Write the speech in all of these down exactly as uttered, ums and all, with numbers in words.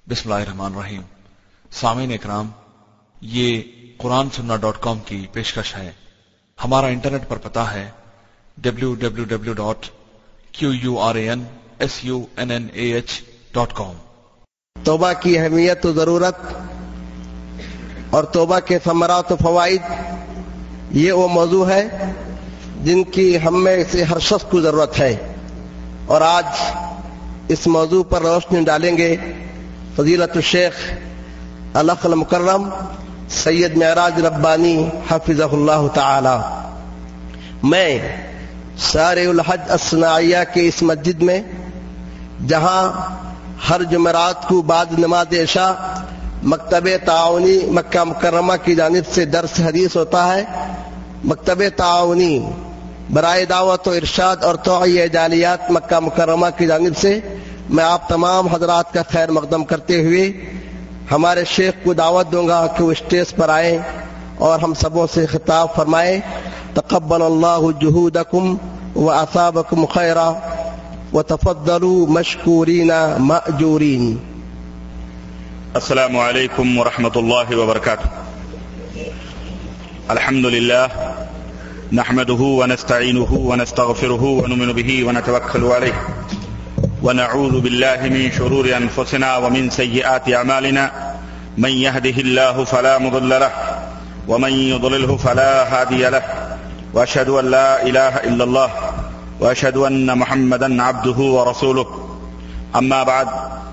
बिस्मिल्लाहिर्रहमानिर्रहीम। सामीन इकराम, ये कुरान सुन्ना डॉट कॉम की पेशकश है। हमारा इंटरनेट पर पता है W W W dot Q U R A N S U N N A H dot com. तौबा की अहमियत और ज़रूरत और तौबा के समरात और फवाइद, ये वो मौजू है जिनकी हम में से हर शख्स को ज़रूरत है। और आज इस मौजू पर रोशनी डालेंगे फजीलत शेख अलख अल मुकर्रम सैयद मेराज रब्बानी हफिज़हुल्लाह ताला। मैं शारे उल हज अस्सनाइया के इस मस्जिद में, जहां हर जुमेरात को बाद नमाज इशा मकतबे ताउनी मक्का मुकर्रमा की जानिब से दर्स हदीस होता है। मकतबे ताउनी बराए दावत और इरशाद और तौइय जालियात मक्का मुकर्रमा की जानिब से मैं आप तमाम हजरात का खैर मकदम करते हुए हमारे शेख को दावत दूंगा कि वो स्टेज पर आए और हम सबों से खिताब फरमाए। तक़ब्बलल्लाहु जुहूदकुम व असाबकुम खैरा व तफद्दलू मशकूरीना मअजूरीन। अस्सलामु अलैकुम व रहमतुल्लाहि व बरकातुहू। अल्हम्दुलिल्लाह नहमदुहु व नस्तईनुहु व नस्तगफिरुहु व नुमिनु बिही व नतवक्कलु अलैहि व नऊज़ु बिल्लाहि मिन शुरूरि अनफुसिना व मिन सय्यिआति अमालिना। मन यहदिहिल्लाहु फला मुदिल्ल लहु व मन युद्लिलहु फला हादिय लहु व अशहदु अन ला इलाहा इल्लल्लाह व अशहदु अन्न मुहम्मदन अब्दुहु व रसूलुहु। अम्मा बाद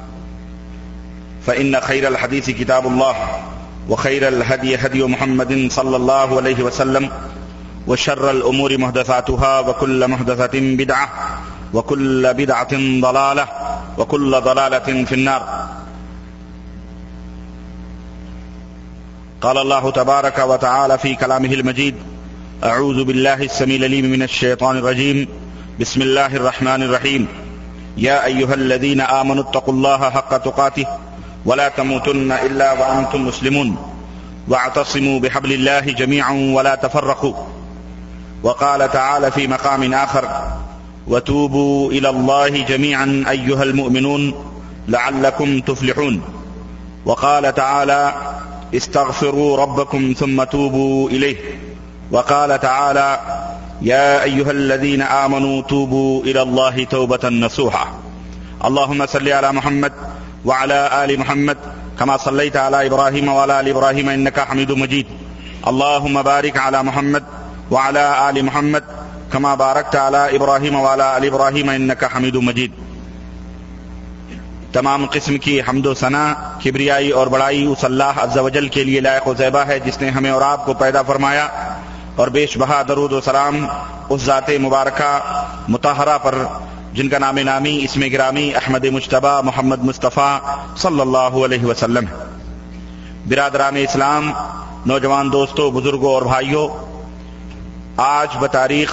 फ़इन्न खैरल हदीस किताबुल्लाह व खैरल हदी हदी मुहम्मदिन सल्लल्लाहु अलैहि वसल्लम व शर्रल उमूरि मुहदसातुहा व कुल्ल मुहदसतिन बिदअह व कुल्ल बिदअतिन दलालह व कुल्ल दलालतिन फिन्नार। क़ाल अल्लाहु तबारक व तआला फ़ी कलामिहिल मजीद अऊज़ु बिल्लाहि अस्समीइल अलीम मिनश शैतानिर रजीम बिस्मिल्लाहिर रहमानिर रहीम। या अय्युहल्लज़ीना आमनुत्तक़ुल्लाहा हक़्क़ तुक़ातिह व ला तमूतुन्ना इल्ला व अंतुम मुस्लिमून वअतसिमू बिहब्लिल्लाहि जमीअन व ला तफ़र्रक़ू। व क़ाल तआला फ़ी मक़ामिन आख़र वतूबू इलल्लाहि जमीअन अय्युहल मुअमिनून लअल्लकुम तुफ़्लिहून। व क़ाल तआला इस्तग़फ़िरू रब्बकुम थुम्मा तूबू इलैहि। व क़ाल तआला या अय्युहल्लज़ीना आमनू तूबू इलल्लाहि तौबतन नसूहा। अल्लाहुम्मा सल्लि अला मुहम्मद व अला आलि मुहम्मद कमा सल्लैता अला इब्राहीम व अला आलि इब्राहीम इन्नका हमीदुम मजीद। अल्लाहुम्मा बारिक अला मुहम्मद व अला आलि मुहम्मद कमा बारकता अला इब्राहीम व अला आलि इब्राहीम इन्नका हमीदुम मजीद। तमाम किस्म की हम्दो सना, किब्रियाई और बड़ाई उस अल्लाह अज़्ज़ा वजल के लिए लायक व ज़ैबा है जिसने हमें और आपको पैदा फरमाया, और बेशबहा दरूद व सलाम उस ज़ाते मुबारका मुतहरा पर जिनका नाम नामी इसमें गिरामी अहमद मुज्तबा मोहम्मद मुस्तफ़ा सल्लल्लाहु अलैहि वसल्लम है। बिरादरान इस्लाम, नौजवान दोस्तों, बुजुर्गों और भाइयों, आज बतारीख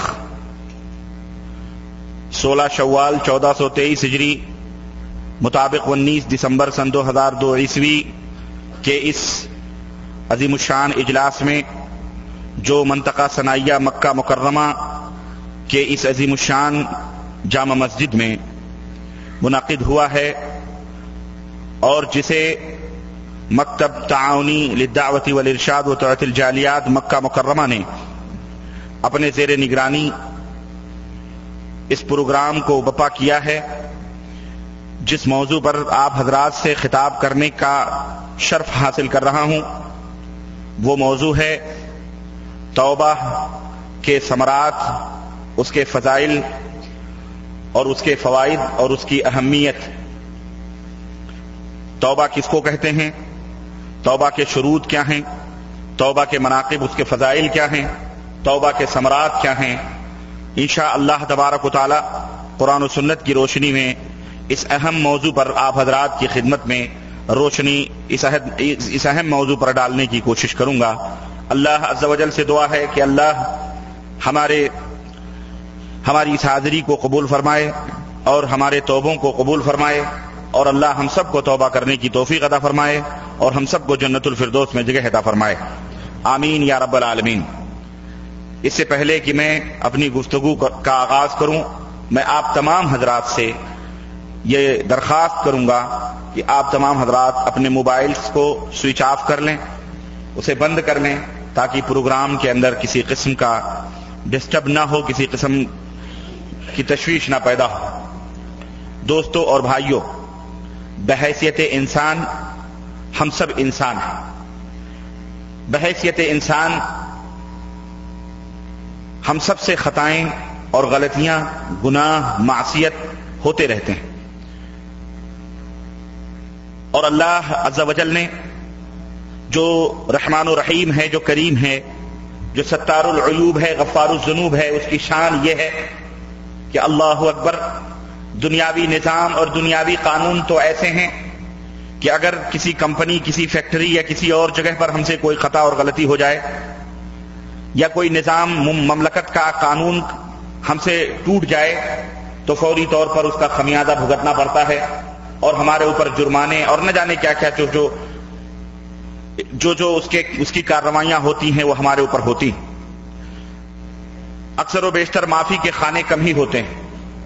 सोलह शव्वाल चौदह सौ तेईस हिजरी मुताबिक उन्नीस दिसंबर सन दो हजार दो ईस्वी के इस अजीमुशान इजलास में, जो मंतका सनाइया मक्का मुकर्रमा के इस अजीमुशान जामा मस्जिद में मुनक़िद हुआ है, और जिसे मकतब ताउनी लिद्दावती वल इरशाद व तौअतिल जालियात मक्का मुकर्रमा ने अपने ज़ेरे निगरानी इस प्रोग्राम को बपा किया है, जिस मौजू पर आप हजरात से खिताब करने का शर्फ हासिल कर रहा हूं, वो मौजू है तौबा के समरात, उसके फजाइल और उसके फवाइद और उसकी अहमियत। तौबा किसको कहते हैं, तौबा के शुरूत क्या हैं, तौबा के मनाकिब उसके फजाइल क्या हैं, तौबा के समरात क्या हैं। इंशा अल्लाह तबारक व तआला कुरान और सुन्नत की रोशनी में इस अहम मौजू पर आप हजरात की खिदमत में रोशनी इस, इस अहम मौजू पर डालने की कोशिश करूंगा। अल्लाह अज़्ज़ा वजल से दुआ है कि अल्लाह हमारे हमारी इस हाजिरी को कबूल फरमाए और हमारे तौबों को कबूल फरमाए, और अल्लाह हम सब को तौबा करने की तौफीक अता फरमाए और हम सब को जन्नतुल फिरदौस में जगह अता फरमाए। आमीन या रब्बल आलमीन। इससे पहले कि मैं अपनी गुफ्तगू का आगाज करूं, मैं आप तमाम हजरात से یہ درخواست کروں گا کہ آپ تمام حضرات اپنے موبائلز کو سوئچ آف کر لیں، اسے بند کر لیں، تاکہ پروگرام کے اندر کسی قسم کا ڈسٹرب نہ ہو، کسی قسم کی تشویش نہ پیدا ہو۔ دوستو اور بھائیوں، بحیثیت انسان ہم سب انسان ہیں۔ بحیثیت انسان ہم سب سے خطائیں اور غلطیاں، گناہ، معصیت ہوتے رہتے ہیں، اور اللہ عز و جل نے جو رحمان و رحیم ہے، جو کریم ہے، جو ستار العیوب ہے، غفار الذنوب ہے، اس کی شان یہ ہے کہ اللہ اکبر، دنیاوی نظام اور دنیاوی قانون تو ایسے ہیں کہ اگر کسی کمپنی، کسی فیکٹری یا کسی اور جگہ پر ہم سے کوئی خطا اور غلطی ہو جائے، یا کوئی نظام مملکت کا قانون ہم سے ٹوٹ جائے، تو فوری طور پر اس کا خمیازہ بھگتنا پڑتا ہے، اور ہمارے اوپر جرمانے اور نہ جانے کیا کیا جو جو جو جو اس کے اس کی کارروائیاں ہوتی ہیں وہ ہمارے اوپر ہوتی ہیں۔ اکثر و بیشتر معافی کے خانے کم ہی ہوتے ہیں،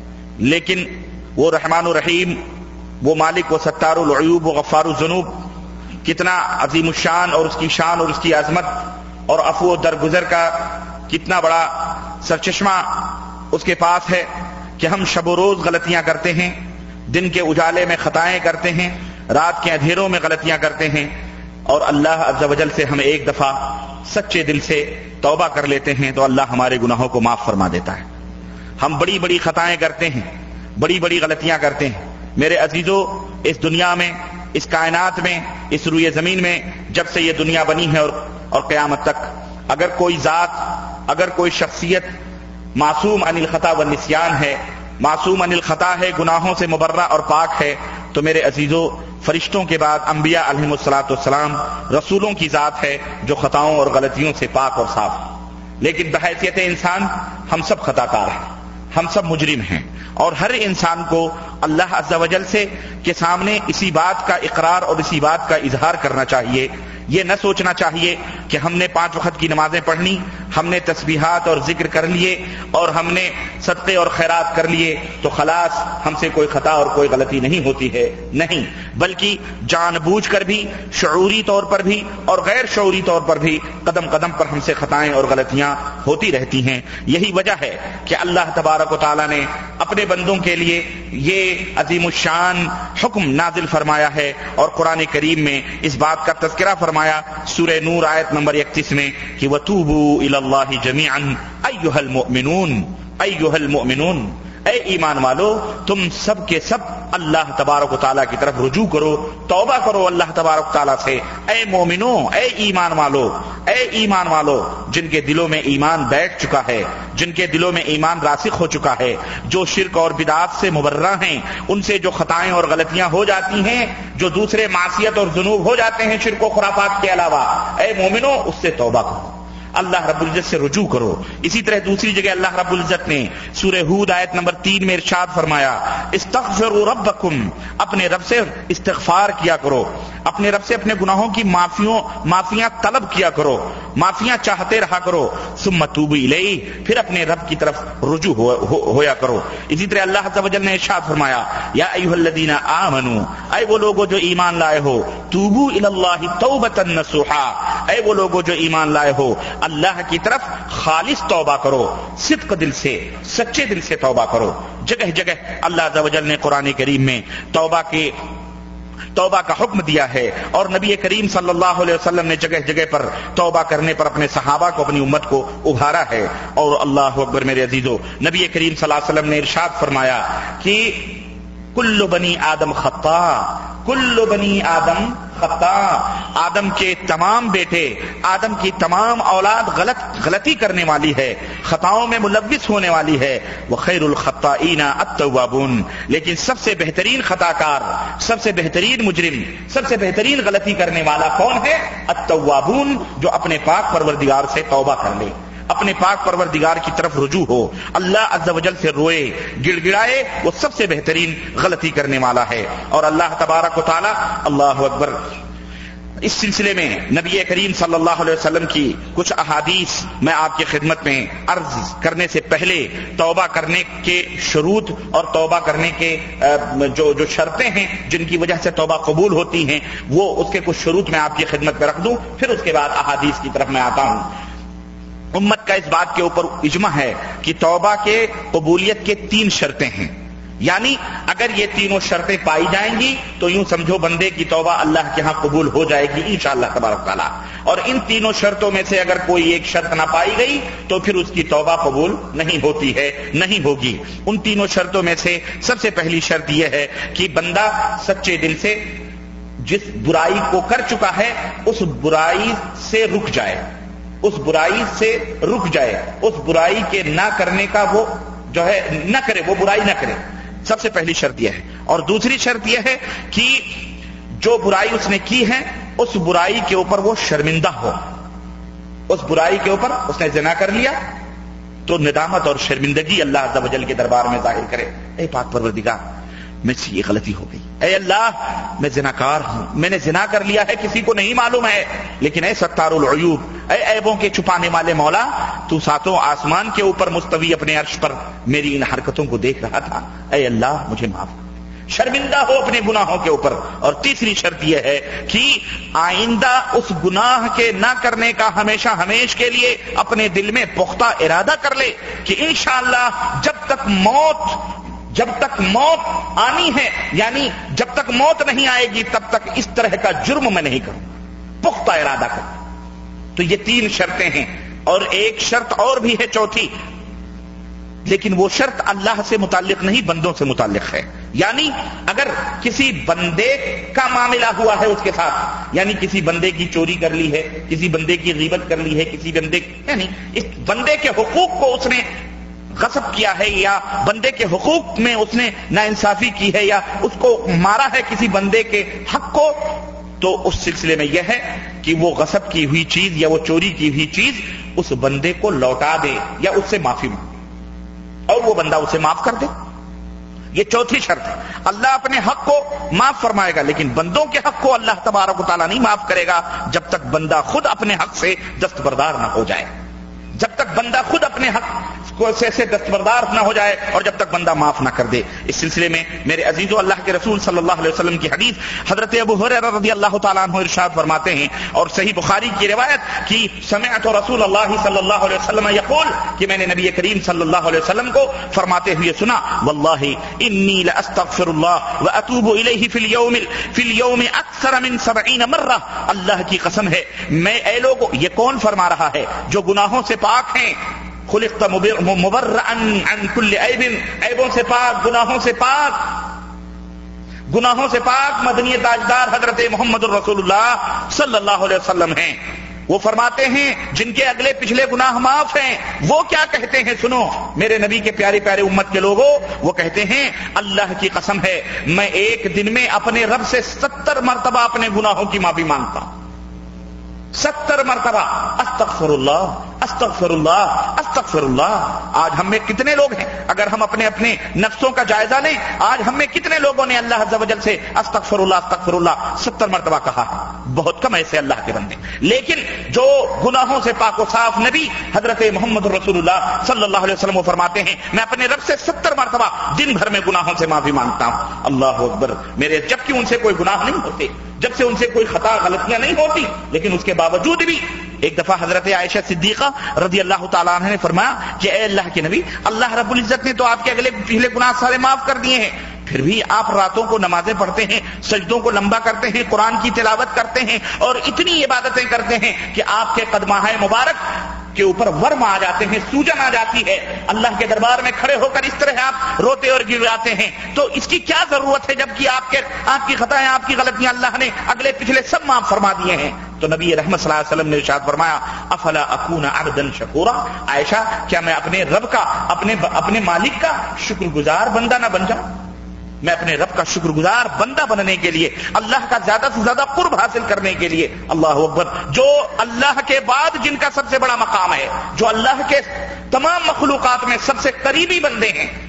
لیکن وہ رحمان و رحیم، وہ مالک، وہ ستار العیوب، وہ غفار الذنوب کتنا عظیم الشان، اور اس کی شان اور اس کی عظمت اور عفو و درگزر کا کتنا بڑا سرچشمہ اس کے پاس ہے کہ ہم شب و روز غلطیاں کرتے ہیں، دن کے اجالے میں خطائیں کرتے ہیں، رات کے اندھیروں میں غلطیاں کرتے ہیں، اور اللہ عز و جل سے ہم ایک دفعہ سچے دل سے توبہ کر لیتے ہیں تو اللہ ہمارے گناہوں کو معاف فرما دیتا ہے۔ ہم بڑی بڑی خطائیں کرتے ہیں، بڑی بڑی غلطیاں کرتے ہیں۔ میرے عزیزو، اس دنیا میں، اس کائنات میں، اس روئے زمین میں، جب سے یہ دنیا بنی ہے اور اور قیامت تک، اگر کوئی ذات، اگر کوئی شخصیت معصوم عن الخطا والنسیان ہے، معصوم عن الخطا ہے، گناہوں سے مبرہ اور پاک ہے، تو میرے عزیزو، فرشتوں کے بعد انبیاء علیہم الصلوۃ والسلام، رسولوں کی ذات ہے جو خطاؤں اور غلطیوں سے پاک اور صاف ہے۔ لیکن بحیثیت انسان ہم سب خطا کار ہیں، ہم سب مجرم ہیں، اور ہر انسان کو اللہ عز و جل سے کے سامنے اسی بات کا اقرار اور اسی بات کا اظہار کرنا چاہیے۔ یہ نہ سوچنا چاہیے کہ ہم نے پانچ وقت کی نمازیں پڑھنی، ہم نے تسبیحات اور ذکر کر لیے، اور ہم نے صدقے اور خیرات کر لیے تو خلاص ہم سے کوئی خطا اور کوئی غلطی نہیں ہوتی ہے۔ نہیں، بلکہ جان بوجھ کر بھی، شعوری طور پر بھی اور غیر شعوری طور پر بھی قدم قدم پر ہم سے خطائیں اور غلطیاں ہوتی رہتی ہیں۔ یہی وجہ ہے کہ اللہ تبارک و تعالی نے اپنے بندوں کے لیے یہ عظیم الشان حکم نازل فرمایا ہے، اور قرآن کریم میں اس بات کا تذکرہ فرمایا سورہ نور آیت نمبر اکتیس میں کہ وَتُوبُوا إِلَى اللَّهِ جَمِيعًا أَيُّهَا الْمُؤْمِنُونَ أَيُّهَا الْمُؤْمِنُونَ، اے ایمان والو، تم سب کے سب اللہ تبارک و تعالیٰ کی طرف رجوع کرو، توبہ کرو اللہ تبارک و تعالیٰ سے۔ اے مومنو، اے ایمان والو، اے ایمان والو جن کے دلوں میں ایمان بیٹھ چکا ہے، جن کے دلوں میں ایمان راسخ ہو چکا ہے، جو شرک اور بدعات سے مبرہ ہیں، ان سے جو خطائیں اور غلطیاں ہو جاتی ہیں، جو دوسرے معصیت اور ذنوب ہو جاتے ہیں شرک و خرافات کے علاوہ، اے مومنو اس سے توبہ کرو، اللہ رب العزت سے رجوع کرو۔ اسی طرح دوسری جگہ اللہ رب العزت نے سورہ ہود آیت نمبر تین میں ارشاد فرمایا استغفروا ربکم، اپنے رب سے استغفار کیا کرو، اپنے رب سے اپنے گناہوں کی معافیوں معافیاں طلب کیا کرو، معافیاں چاہتے رہا کرو، ثم توبوا الیہ، پھر اپنے رب کی طرف رجوع ہو, ہو, ہویا کرو۔ اسی طرح اللہ عز و جل نے ارشاد فرمایا یا ایھا الذین آمنوا، اے وہ لوگوں جو ایمان لائے ہو، توبوا الی اللہ توبۃ نصوحا، اے وہ لوگوں جو ایمان لائے ہو، اللہ کی طرف خالص توبہ کرو، صدق دل سے، سچے دل سے توبہ کرو۔ جگہ جگہ اللہ عز و جل نے قرآن کریم میں توبہ کے توبہ کا حکم دیا ہے، اور نبی کریم صلی اللہ علیہ وسلم نے جگہ جگہ پر توبہ کرنے پر اپنے صحابہ کو، اپنی امت کو ابھارا ہے۔ اور اللہ اکبر میرے عزیزو، نبی کریم صلی اللہ علیہ وسلم نے ارشاد فرمایا کہ کل بنی آدم خطا، کل بنی آدم خطا، آدم کے تمام بیٹے، آدم کی تمام اولاد غلط غلطی کرنے والی ہے، خطاؤں میں ملوث ہونے والی ہے۔ وخیر الخطائین التوابون، لیکن سب سے بہترین خطا کار، سب سے بہترین مجرم، سب سے بہترین غلطی کرنے والا کون ہے؟ التوابون، جو اپنے پاک پروردگار سے توبہ کر لے، اپنے پاک پروردگار کی طرف رجوع ہو، اللہ عز و جل سے روئے، گڑ گڑائے، وہ سب سے بہترین غلطی کرنے والا ہے۔ اور اللہ تبارک و تعالی، اللہ اکبر، اس سلسلے میں نبی کریم صلی اللہ علیہ وسلم کی کچھ احادیث میں آپ کی خدمت میں عرض کرنے سے پہلے توبہ کرنے کے شروط اور توبہ کرنے کے جو جو شرطیں ہیں جن کی وجہ سے توبہ قبول ہوتی ہیں وہ اس کے کچھ شروط میں آپ کی خدمت میں رکھ دوں، پھر اس کے بعد احادیث کی طرف میں آتا ہوں۔ امت کا اس بات کے اوپر اجماع ہے کہ توبہ کے قبولیت کے تین شرطیں ہیں، یعنی اگر یہ تینوں شرطیں پائی جائیں گی تو یوں سمجھو بندے کی توبہ اللہ کے ہاں قبول ہو جائے گی انشاءاللہ تبارک تعالیٰ، اور ان تینوں شرطوں میں سے اگر کوئی ایک شرط نہ پائی گئی تو پھر اس کی توبہ قبول نہیں ہوتی ہے، نہیں ہوگی۔ ان تینوں شرطوں میں سے سب سے پہلی شرط یہ ہے کہ بندہ سچے دل سے جس برائی کو کر چکا ہے اس برائی سے رک جائے، اس برائی سے رک جائے، اس برائی کے نہ کرنے کا وہ جو ہے نہ کرے، وہ برائی نہ کرے، سب سے پہلی شرط یہ ہے۔ اور دوسری شرط یہ ہے کہ جو برائی اس نے کی ہے اس برائی کے اوپر وہ شرمندہ ہو، اس برائی کے اوپر اس نے زنا کر لیا تو ندامت اور شرمندگی اللہ عز و جل کے دربار میں ظاہر کرے، اے پاک پروردگار مجھ سے یہ غلطی ہو گئی، اے اللہ میں زناکار ہوں، میں نے زنا کر لیا ہے، کسی کو نہیں معلوم ہے، لیکن اے ستار العیوب، اے عیبوں کے چھپانے والے مولا، تو ساتوں آسمان کے اوپر مستوی اپنے عرش پر میری ان حرکتوں کو دیکھ رہا تھا، اے اللہ مجھے معاف کر، شرمندہ ہو اپنے گناہوں کے اوپر۔ اور تیسری شرط یہ ہے کہ آئندہ اس گناہ کے نہ کرنے کا ہمیشہ ہمیش کے لیے اپنے دل میں پختہ ارادہ کر لے کہ انشاءاللہ جب تک موت جب تک موت آنی ہے، یعنی جب تک موت نہیں آئے گی تب تک اس طرح کا جرم میں نہیں کروں، پختہ ارادہ کروں۔ تو یہ تین شرطیں ہیں، اور ایک شرط اور بھی ہے چوتھی، لیکن وہ شرط اللہ سے متعلق نہیں بندوں سے متعلق ہے، یعنی اگر کسی بندے کا معاملہ ہوا ہے اس کے ساتھ، یعنی کسی بندے کی چوری کر لی ہے، کسی بندے کی غیبت کر لی ہے، کسی بندے یعنی اس بندے کے حقوق کو اس نے غصب کیا ہے، یا بندے کے حقوق میں اس نے ناانصافی کی ہے، یا اس کو مارا ہے کسی بندے کے حق کو، تو اس سلسلے میں یہ ہے کہ وہ غصب کی ہوئی چیز یا وہ چوری کی ہوئی چیز اس بندے کو لوٹا دے یا اس سے معافی مانگے اور وہ بندہ اسے معاف کر دے۔ یہ چوتھی شرط ہے۔ اللہ اپنے حق کو معاف فرمائے گا، لیکن بندوں کے حق کو اللہ تبارک و تعالیٰ نہیں معاف کرے گا جب تک بندہ خود اپنے حق سے دستبردار نہ ہو جائے، جب تک بندہ خود اپنے حق سے دستبردار نہ ہو جائے اور جب تک بندہ معاف نہ کر دے۔ اس سلسلے میں میرے عزیزو، اللہ کے رسول صلی اللہ علیہ وسلم کی حدیث حضرت ابو ہریرہ رضی اللہ تعالیٰ عنہ ارشاد فرماتے ہیں، اور صحیح بخاری کی روایت کہ سمعت رسول اللہ صلی اللہ علیہ وسلم یقول، کہ میں نے نبی کریم صلی اللہ علیہ وسلم کو فرماتے ہوئے سنا، واللہ انی لاستغفر اللہ واتوب الیہ فی اليوم فی اليوم اکثر من سبعین مرہ، اللہ کی قسم ہے میں، اے لوگو، یہ کون فرما رہا ہے جو گناہوں سے پاک ہیں، خلقت مبرئا عن کل عیب، عیبوں سے پاک، گناہوں سے پاک، گناہوں سے پاک مدنی تاجدار حضرت محمد الرسول اللہ صلی اللہ علیہ وسلم ہیں۔ وہ فرماتے ہیں جن کے اگلے پچھلے گناہ معاف ہیں، وہ کیا کہتے ہیں سنو میرے نبی کے پیارے پیارے امت کے لوگوں، وہ کہتے ہیں اللہ کی قسم ہے میں ایک دن میں اپنے رب سے ستر مرتبہ اپنے گناہوں کی معافی مانگتا ہوں، ستر مرتبہ، استغفر اللہ استغفر اللہ استغفر اللہ۔ آج ہم میں کتنے لوگ ہیں، اگر ہم اپنے اپنے نفسوں کا جائزہ لیں، آج ہم میں کتنے لوگوں نے اللہ عز و جل سے استغفر اللہ استغفر اللہ ستر مرتبہ کہا ہے؟ بہت کم ایسے اللہ کے بندے، لیکن جو گناہوں سے پاک و صاف نبی حضرت محمد رسول اللہ صلی اللہ علیہ وسلم وہ فرماتے ہیں میں اپنے رب سے ستر مرتبہ دن بھر میں گناہوں سے معافی مانگتا ہوں۔ اللہ اکبر میرے، جبکہ ان سے کوئی گناہ نہیں ہوتے، جب سے ان سے کوئی خطا غلطیاں نہیں ہوتی، لیکن اس کے باوجود بھی ایک دفعہ حضرت عائشہ صدیقہ رضی اللہ تعالیٰ عنہ نے فرمایا کہ اے اللہ کے نبی، اللہ رب العزت نے تو آپ کے اگلے پچھلے گناہ سارے معاف کر دیے ہیں، پھر بھی آپ راتوں کو نمازیں پڑھتے ہیں، سجدوں کو لمبا کرتے ہیں، قرآن کی تلاوت کرتے ہیں اور اتنی عبادتیں کرتے ہیں کہ آپ کے قدمہائے مبارک کے اوپر ورم آ جاتے ہیں، سوجن آ جاتی ہے، اللہ کے دربار میں کھڑے ہو کر اس طرح آپ روتے اور گڑگڑاتے ہیں، تو اس کی کیا ضرورت ہے جبکہ آپ کے آپ کی خطائیں، آپ کی غلطیاں اللہ نے اگلے پچھلے سب معاف فرما دیے ہیں؟ تو نبی رحمت صلی اللہ علیہ وسلم نے ارشاد فرمایا افلا اکون عبدا شکورا، عائشہ کیا میں اپنے رب کا، اپنے اپنے مالک کا شکر گزار بندہ نہ بن جاؤں؟ میں اپنے رب کا شکر گزار بندہ بننے کے لیے، اللہ کا زیادہ سے زیادہ قرب حاصل کرنے کے لیے، اللہ اکبر، جو اللہ کے بعد جن کا سب سے بڑا مقام ہے، جو اللہ کے تمام مخلوقات میں سب سے قریبی بندے ہیں،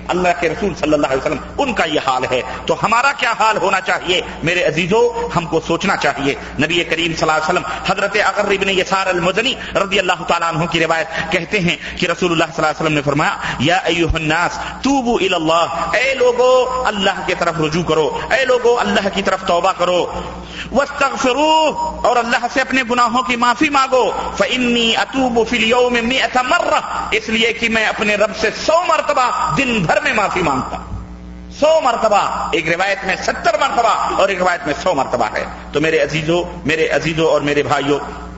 اللہ کے رسول صلی اللہ علیہ وسلم ان کا یہ حال ہے، تو ہمارا کیا حال ہونا چاہیے؟ میرے عزیزو، ہم کو سوچنا چاہیے۔ نبی کریم صلی اللہ علیہ وسلم حضرت اغر بن یسار المزنی رضی اللہ تعالیٰ عنہ کی روایت کہتے ہیں کہ رسول اللہ صلی اللہ علیہ وسلم نے فرمایا، یا ایھا الناس توبوا الی اللہ، اے لوگو اللہ کی طرف رجوع کرو، اے لوگو اللہ کی طرف توبہ کرو، واستغفروہ، اور اللہ سے اپنے گناہوں کی معافی مانگو، فانی اتوب فی اليوم مئۃ مرہ، اس لیے کہ میں اپنے رب سے سو مرتبہ دن بھر میں معافی مانگتا ہوں۔ سو مرتبہ، ایک روایت میں ستر مرتبہ اور ایک روایت میں سو مرتبہ ہے۔ تو میرے عزیزو میرے عزیزو اور میرے بھائیو،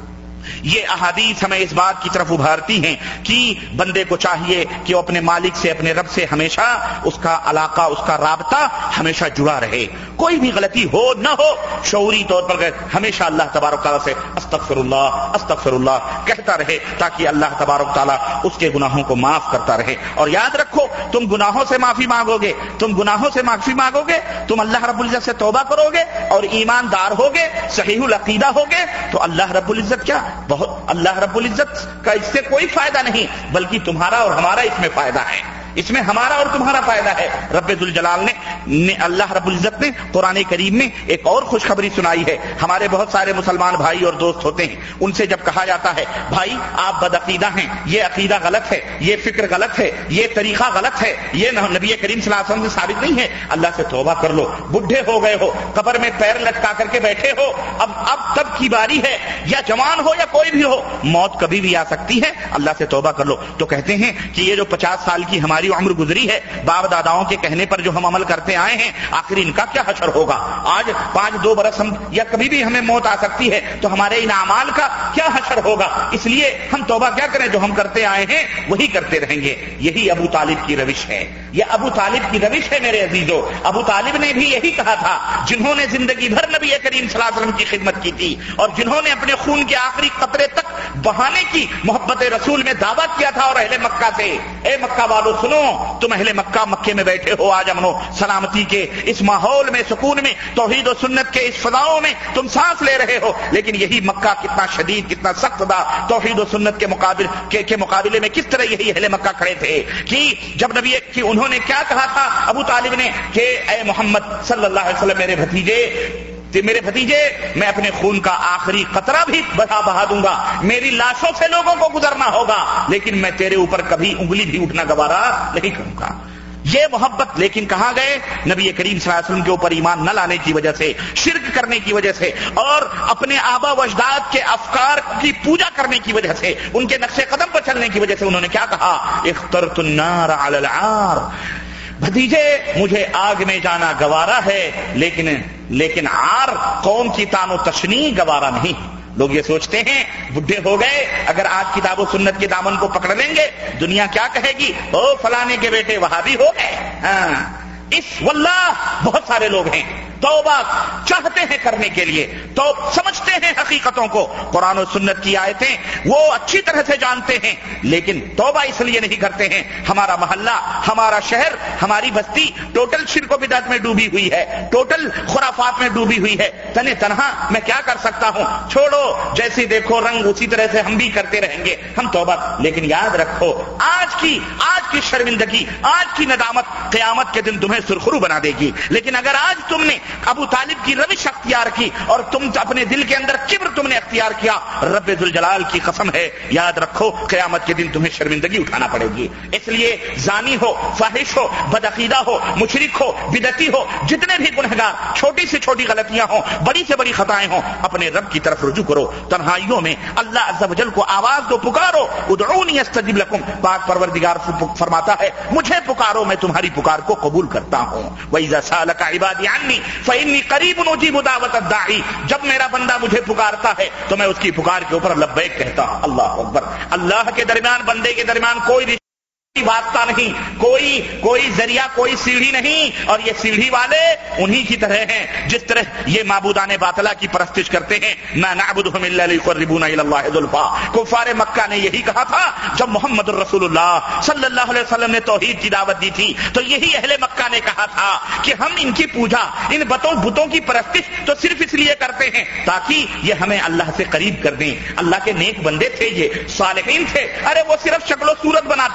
یہ احادیث ہمیں اس بات کی طرف ابھارتی ہیں کہ بندے کو چاہیے کہ وہ اپنے مالک سے، اپنے رب سے ہمیشہ اس کا علاقہ، اس کا رابطہ ہمیشہ جڑا رہے، کوئی بھی غلطی ہو نہ ہو، شعوری طور پر ہمیشہ اللہ تبارک تعالیٰ سے استغفر اللہ استغفر اللہ کہتا رہے، تاکہ اللہ تبارک تعالیٰ اس کے گناہوں کو معاف کرتا رہے۔ اور یاد رکھو، تم گناہوں سے معافی مانگو گے، تم گناہوں سے معافی مانگو گے، تم اللہ رب العزت سے توبہ کرو گے اور ایماندار ہوگے، صحیح العقیدہ ہوگے، تو اللہ رب العزت کیا بہت اللہ رب العزت کا اس سے کوئی فائدہ نہیں، بلکہ تمہارا اور ہمارا اس میں فائدہ ہے، اس میں ہمارا اور تمہارا فائدہ ہے۔ رب ذوالجلال نے, نے اللہ رب العزت نے قرآن کریم میں ایک اور خوشخبری سنائی ہے۔ ہمارے بہت سارے مسلمان بھائی اور دوست ہوتے ہیں، ان سے جب کہا جاتا ہے بھائی آپ بدعقیدہ ہیں، یہ عقیدہ غلط ہے، یہ فکر غلط ہے، یہ طریقہ غلط ہے، یہ نبی کریم صلی اللہ علیہ وسلم سے ثابت نہیں ہے، اللہ سے توبہ کر لو، بڈھے ہو گئے ہو، قبر میں پیر لٹکا کر کے بیٹھے ہو، اب اب تب کی باری ہے، یا جوان ہو یا کوئی بھی ہو، موت کبھی بھی آ سکتی ہے، اللہ سے توبہ کر لو۔ تو کہتے ہیں کہ یہ جو پچاس سال کی ہماری عمر گزری ہے، باپ داداؤں کے کہنے پر جو ہم عمل کرتے آئے ہیں، آخر ان کا کیا حشر ہوگا؟ آج پانچ دو برس ہم یا کبھی بھی ہمیں موت آ سکتی ہے، تو ہمارے ان اعمال کا کیا حشر ہوگا؟ اس لیے ہم توبہ کیا کریں، جو ہم کرتے آئے ہیں وہی کرتے رہیں گے۔ یہی ابو طالب کی روش ہے، یہ ابو طالب کی روش ہے میرے عزیزو۔ ابو طالب نے بھی یہی کہا تھا، جنہوں نے زندگی بھر نبی کریم صلی اللہ علیہ وسلم کی خدمت کی تھی اور جنہوں نے اپنے خون کے آخری قطرے تک بہانے کی محبت رسول میں دعوت کیا تھا، اور اہل مکہ سے، اے مکہ والو سنو، تم اہل مکہ مکے میں بیٹھے ہو، آج امن و سلامتی کے اس ماحول میں، سکون میں، توحید و سنت کے اس فضاؤں میں تم سانس لے رہے ہو، لیکن یہی مکہ کتنا شدید، کتنا سخت تھا توحید و سنت کے مقابل کے, کے مقابلے میں کس طرح یہی اہل مکہ کھڑے تھے کہ جب نبی کہ انہوں نے کیا کہا تھا ابو طالب نے کہ اے محمد صلی اللہ علیہ وسلم، میرے بھتیجے میرے بھتیجے میں اپنے خون کا آخری قطرہ بھی بہا بہا دوں گا، میری لاشوں سے لوگوں کو گزرنا ہوگا، لیکن میں تیرے اوپر کبھی انگلی بھی اٹھنا گوارا نہیں کروں گا۔ یہ محبت، لیکن کہاں گئے؟ نبی کریم صلی اللہ علیہ وسلم کے اوپر ایمان نہ لانے کی وجہ سے، شرک کرنے کی وجہ سے، اور اپنے آبا و اجداد کے افکار کی پوجا کرنے کی وجہ سے، ان کے نقش قدم پر چلنے کی وجہ سے انہوں نے کیا کہا؟ اخترت النار علی العار، بھتیجے مجھے آگ میں جانا گوارا ہے، لیکن لیکن عار قوم کی تان و تشنیع گوارا نہیں۔ لوگ یہ سوچتے ہیں بڈھے ہو گئے، اگر آج کتاب و سنت کے دامن کو پکڑ لیں گے دنیا کیا کہے گی؟ او فلانے کے بیٹے وہابی ہو گئے۔ ہاں، اس واللہ بہت سارے لوگ ہیں توبہ چاہتے ہیں کرنے کے لیے، تو سمجھتے ہیں حقیقتوں کو، قرآن و سنت کی آیتیں وہ اچھی طرح سے جانتے ہیں، لیکن توبہ اس لیے نہیں کرتے ہیں۔ ہمارا محلہ، ہمارا شہر، ہماری بستی ٹوٹل شرک و بدعت میں ڈوبی ہوئی ہے، ٹوٹل خرافات میں ڈوبی ہوئی ہے، تنے تنہا میں کیا کر سکتا ہوں؟ چھوڑو، جیسے دیکھو رنگ اسی طرح سے ہم بھی کرتے رہیں گے، ہم توبہ۔ لیکن یاد رکھو، آج کی آج کی شرمندگی، آج کی ندامت قیامت کے دن تمہیں سرخرو بنا دے گی۔ لیکن اگر آج تم نے ابو طالب کی روش اختیار کی اور تم اپنے دل کے اندر کبر تم نے اختیار کیا، رب ذوالجلال کی قسم ہے، یاد رکھو قیامت کے دن تمہیں شرمندگی اٹھانا پڑے گی۔ اس لیے زانی ہو، فاحش ہو، بدعقیدہ ہو، مشرک ہو، بدعتی ہو، جتنے بھی گنہگار، چھوٹی سے چھوٹی غلطیاں ہوں، بڑی سے بڑی خطائیں ہوں، اپنے رب کی طرف رجوع کرو، تنہائیوں میں اللہ عز و جل کو آواز دو، پکارو، ادعونی استجب لکم، پاک پروردگار فرماتا ہے مجھے پکارو، میں تمہاری پکار کو قبول کرتا ہوں۔ وَإِذَا سَأَلَكَ عِبَادِي عَنِّي فَإِنِّي قَرِيبٌ أُجِيبُ دَعْوَةَ الدَّاعِ، جب میرا بندہ مجھے پکارتا ہے تو میں اس کی پکار کے اوپر لبیک کہتا ہوں۔ اللہ اکبر۔ اللہ کے درمیان، بندے کے درمیان کوئی واسطہ نہیں، کوئی کوئی ذریعہ، کوئی سیڑھی نہیں، اور یہ سیڑھی والے انہی کی طرح ہیں جس طرح یہ معبودان باطلہ کی پرستش کرتے ہیں۔ مَا نَعْبُدُهُمْ إِلَّا لِيُقَرِّبُونَا إِلَى اللَّهِ زُلْفَىٰ۔ کفار مکہ نے یہی کہا تھا جب محمد الرسول اللہ صلی اللہ علیہ وسلم نے توحید کی دعوت دی تھی، تو یہی اہل مکہ نے کہا تھا کہ ہم ان کی پوجا، ان بتوں بتوں کی پرستش تو صرف اس لیے کرتے ہیں تاکہ یہ ہمیں اللہ سے قریب کر دیں۔ اللہ کے نیک بندے تھے، یہ صالحین تھے، ارے وہ صرف شکل و صورت بناتے تھے،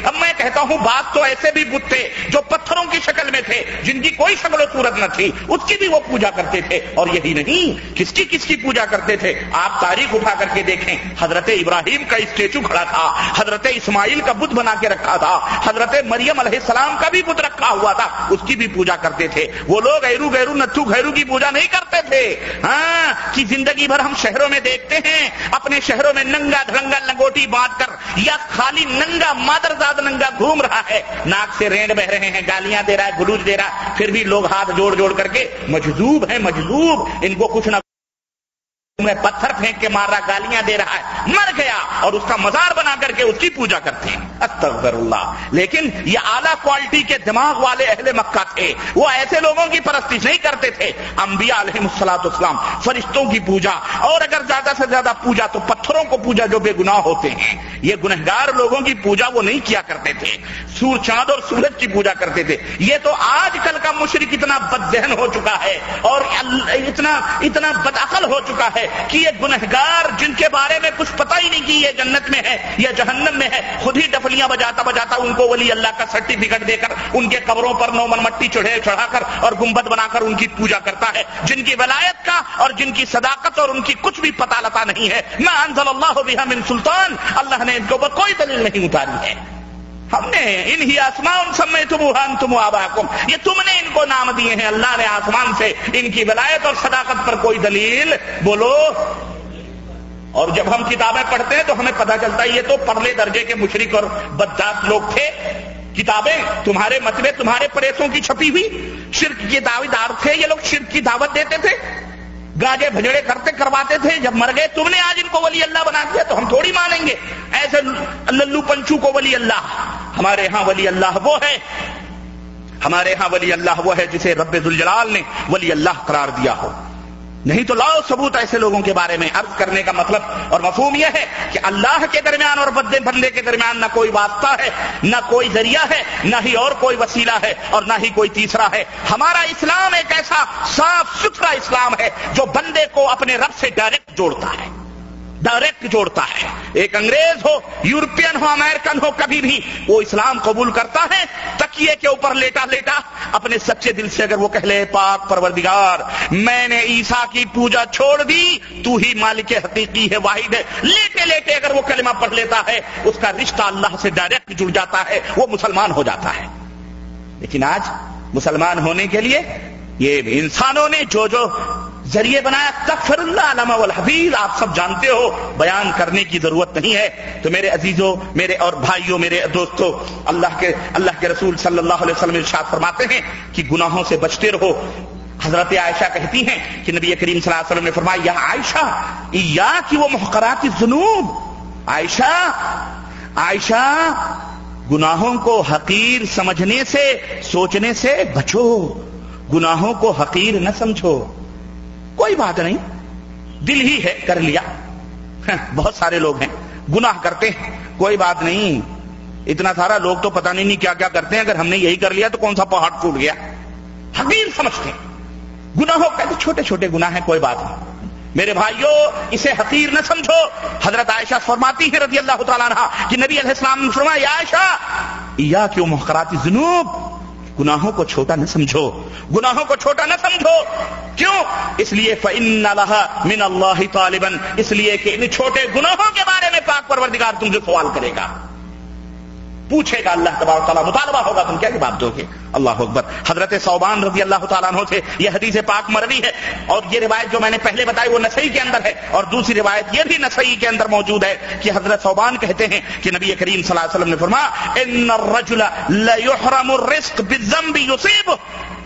اب میں کہتا ہوں بعض تو ایسے بھی بت تھے جو پتھروں کی شکل میں تھے، جن کی کوئی شکل و صورت نہ تھی، اس کی بھی وہ پوجا کرتے تھے۔ اور یہی نہیں، کس کی کس کی پوجا کرتے تھے؟ آپ تاریخ اٹھا کر کے دیکھیں، حضرت ابراہیم کا اسٹیچو کھڑا تھا، حضرت اسماعیل کا بت بنا کے رکھا تھا، حضرت مریم علیہ السلام کا بھی بت رکھا ہوا تھا، اس کی بھی پوجا کرتے تھے۔ وہ لوگ ایرو گیرو نتھو گھیرو کی پوجا نہیں کرتے تھے۔ ہاں کہ زندگی بھر ہم شہروں میں دیکھتے ہیں، اپنے شہروں میں ننگا دھڑنگا لنگوٹی باندھ کر یا خالی ننگا مادرزاد ننگا گھوم رہا ہے، ناک سے رینڈ بہ رہے ہیں، گالیاں دے رہا ہے، گلوچ دے رہا ہے، پھر بھی لوگ ہاتھ جوڑ جوڑ کر کے مجذوب ہیں، مجذوب، ان کو کچھ نہ میں پتھر پھینک کے مار رہا، گالیاں دے رہا ہے، مر گیا، اور اس کا مزار بنا کر کے اس کی پوجا کرتے ہیں۔ استغفر اللہ۔ لیکن یہ اعلیٰ کوالٹی کے دماغ والے اہل مکہ تھے، وہ ایسے لوگوں کی پرستش نہیں کرتے تھے۔ انبیاء علیہ الصلوۃ والسلام فرشتوں کی پوجا، اور اگر زیادہ سے زیادہ پوجا تو پتھروں کو پوجا جو بے گناہ ہوتے ہیں۔ یہ گنہگار لوگوں کی پوجا وہ نہیں کیا کرتے تھے، سور چاند اور سورج کی پوجا کرتے تھے۔ یہ تو آج کل کا مشرک اتنا بدذہن ہو چکا ہے اور اتنا اتنا بدعقل ہو چکا ہے کہ یہ گنہگار جن کے بارے میں کچھ پتہ ہی نہیں کہ یہ جنت میں ہے یا جہنم میں ہے، خود ہی ڈفلیاں بجاتا بجاتا ان کو ولی اللہ کا سرٹیفکیٹ دے کر ان کے قبروں پر نومن مٹی چڑھے چڑھا کر اور گنبد بنا کر ان کی پوجا کرتا ہے، جن کی ولایت کا اور جن کی صداقت اور ان کی کچھ بھی پتہ لتا نہیں ہے۔ ما انزل اللہ بہا من سلطان، اللہ نے ان کے اوپر کوئی دلیل نہیں اتاری ہے۔ ہم نے انہی اسماء سمیتموها انتم وآباؤکم، یہ تم نے ان کو نام دیے ہیں، اللہ نے آسمان سے ان کی ولایت اور صداقت پر کوئی دلیل بولو۔ اور جب ہم کتابیں پڑھتے ہیں تو ہمیں پتہ چلتا ہے یہ تو پرلے درجے کے مشرک اور بدذات لوگ تھے۔ کتابیں تمہارے مطلب تمہارے پریسوں کی چھپی ہوئی شرک کے دعوے دار تھے، یہ لوگ شرک کی دعوت دیتے تھے، گاجے بھجڑے کرتے کرواتے تھے، جب مر گئے تم نے آج ان کو ولی اللہ بنا دیا تو ہم تھوڑی مانیں گے ایسے للو پنچو کو ولی اللہ۔ ہمارے ہاں ولی اللہ وہ ہے، ہمارے ہاں ولی اللہ وہ ہے جسے رب ذوالجلال نے ولی اللہ قرار دیا ہو۔ نہیں تو لاؤ ثبوت ایسے لوگوں کے بارے میں۔ عرض کرنے کا مطلب اور مفہوم یہ ہے کہ اللہ کے درمیان اور بدے بندے کے درمیان نہ کوئی واسطہ ہے، نہ کوئی ذریعہ ہے، نہ ہی اور کوئی وسیلہ ہے، اور نہ ہی کوئی تیسرا ہے۔ ہمارا اسلام ایک ایسا صاف ستھرا اسلام ہے جو بندے کو اپنے رب سے ڈائریکٹ جوڑتا ہے، ڈائریکٹ جوڑتا ہے۔ ایک انگریز ہو، یورپین ہو، امریکن ہو، کبھی بھی وہ اسلام قبول کرتا ہے تکیے کے اوپر لیٹا لیٹا اپنے سچے دل سے اگر وہ کہہ لے پاک پروردگار میں نے عیسیٰ کی پوجا چھوڑ دی، تو ہی مالک حقیقی ہے، واحد ہے، لیٹے لیٹے اگر وہ کلمہ پڑھ لیتا ہے اس کا رشتہ اللہ سے ڈائریکٹ جڑ جاتا ہے، وہ مسلمان ہو جاتا ہے۔ لیکن آج مسلمان ہونے کے لیے یہ انسانوں نے جو جو ذریعے بنایا، استغفر اللہ علامہ والحفیظ، آپ سب جانتے ہو، بیان کرنے کی ضرورت نہیں ہے۔ تو میرے عزیزوں، میرے اور بھائیوں، میرے دوستوں، اللہ کے اللہ کے رسول صلی اللہ علیہ وسلم ارشاد فرماتے ہیں کہ گناہوں سے بچتے رہو۔ حضرت عائشہ کہتی ہیں کہ نبی کریم صلی اللہ علیہ وسلم نے فرمایا یا عائشہ ایاکی و محقرات الذنوب، عائشہ عائشہ گناہوں کو حقیر سمجھنے سے، سوچنے سے بچو، گناہوں کو حقیر نہ سمجھو۔ کوئی بات نہیں، دل ہی ہے، کر لیا، بہت سارے لوگ ہیں گناہ کرتے ہیں، کوئی بات نہیں، اتنا سارا لوگ تو پتہ نہیں کیا کیا کرتے ہیں، اگر ہم نے یہی کر لیا تو کون سا پہاڑ ٹوٹ گیا۔ حقیر سمجھتے ہیں گناہوں کا، چھوٹے چھوٹے گناہ ہیں، کوئی بات نہیں۔ میرے بھائیوں، اسے حقیر نہ سمجھو۔ حضرت عائشہ فرماتی ہے رضی اللہ تعالیٰ عنہا کہ نبی علیہ السلام نے فرمایا یا عائشہ ایاکی و محقرات الذنوب، گناہوں کو چھوٹا نہ سمجھو، گناہوں کو چھوٹا نہ سمجھو۔ کیوں؟ اس لیے فَإِنَّ لَهَا مِنَ اللَّهِ طَالِبًا، اس لیے کہ ان چھوٹے گناہوں کے بارے میں پاک پروردگار تم سے سوال کرے گا، پوچھے گا اللہ تبارک تعالیٰ، مطالبہ ہوگا، تم کیا جواب دو گے؟ اللہ اکبر۔ حضرت ثوبان رضی اللہ تعالیٰ عنہ سے یہ حدیث پاک مروی ہے، اور یہ روایت جو میں نے پہلے بتائی وہ نسائی کے اندر ہے، اور دوسری روایت یہ بھی نسائی کے اندر موجود ہے کہ حضرت ثوبان کہتے ہیں کہ نبی کریم صلی اللہ علیہ وسلم نے فرمایا ان الرجل لیحرم الرزق بالذنب یصیبہ،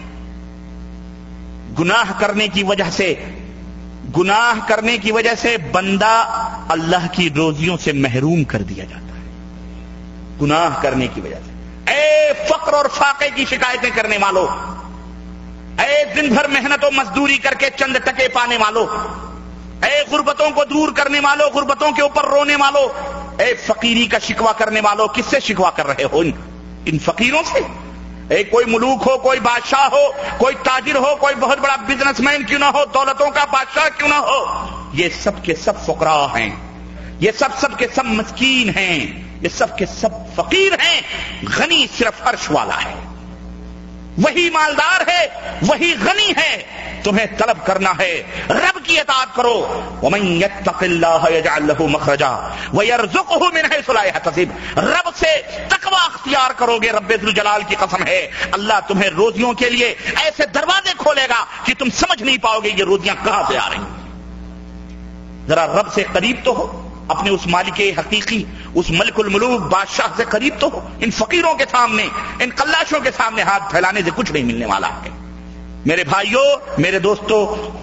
گناہ کرنے کی وجہ سے گناہ کرنے کی وجہ سے بندہ اللہ کی روزیوں سے محروم کر دیا جاتا ہے، گناہ کرنے کی وجہ سے۔ اے فقر اور فاقے کی شکایتیں کرنے والوں، اے دن بھر محنت و مزدوری کر کے چند ٹکے پانے والوں، اے غربتوں کو دور کرنے والوں، غربتوں کے اوپر رونے والوں، اے فقیری کا شکوہ کرنے والوں، کس سے شکوہ کر رہے ہو؟ ان فقیروں سے۔ اے کوئی ملوک ہو، کوئی بادشاہ ہو، کوئی تاجر ہو، کوئی بہت بڑا بزنس مین کیوں نہ ہو، دولتوں کا بادشاہ کیوں نہ ہو، یہ سب کے سب فقراء ہیں، یہ سب سب کے سب مسکین ہیں، یہ سب کے سب فقیر ہیں، غنی صرف عرش والا ہے، وہی مالدار ہے، وہی غنی ہے، تمہیں طلب کرنا ہے رب کی اطاعت کرو۔ وَمَن يَتَّقِ اللَّهَ يَجْعَل لَّهُ مَخْرَجًا وَيَرْزُقْهُ مِنْ حَيْثُ لَا يَحْتَسِبُ، رب سے تقوی اختیار کرو گے، رب ذوالجلال کی قسم ہے اللہ تمہیں روزیوں کے لیے ایسے دروازے کھولے گا کہ تم سمجھ نہیں پاؤ گے یہ روزیاں کہاں سے آ رہی ہیں۔ ذرا رب سے قریب تو ہو، اپنے اس مالک حقیقی، اس ملک الملوک بادشاہ سے قریب تو ہو۔ ان فقیروں کے سامنے، ان قلاشوں کے سامنے ہاتھ پھیلانے سے کچھ نہیں ملنے والا ہے۔ میرے بھائیوں، میرے دوستو،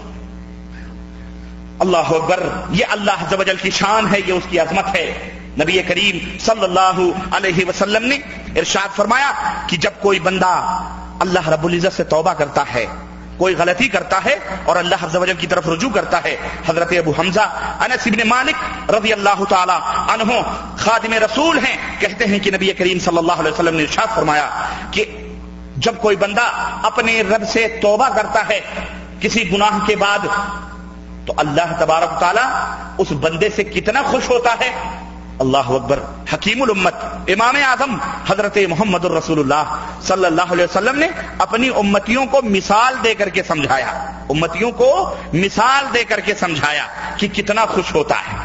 اللہ اکبر، یہ اللہ عز و جل کی شان ہے، یہ اس کی عظمت ہے۔ نبی کریم صلی اللہ علیہ وسلم نے ارشاد فرمایا کہ جب کوئی بندہ اللہ رب العزت سے توبہ کرتا ہے، کوئی غلطی کرتا ہے اور اللہ عز و جل کی طرف رجوع کرتا ہے، حضرت ابو حمزہ انس بن مالک رضی اللہ تعالی عنہ خادم رسول ہیں، کہتے ہیں کہ نبی کریم صلی اللہ علیہ وسلم نے ارشاد فرمایا کہ جب کوئی بندہ اپنے رب سے توبہ کرتا ہے کسی گناہ کے بعد تو اللہ تبارک تعالی اس بندے سے کتنا خوش ہوتا ہے۔ اللہ اکبر۔ حکیم الامت امام اعظم حضرت محمد الرسول اللہ صلی اللہ علیہ وسلم نے اپنی امتیوں کو مثال دے کر کے سمجھایا، امتیوں کو مثال دے کر کے سمجھایا کہ کتنا خوش ہوتا ہے۔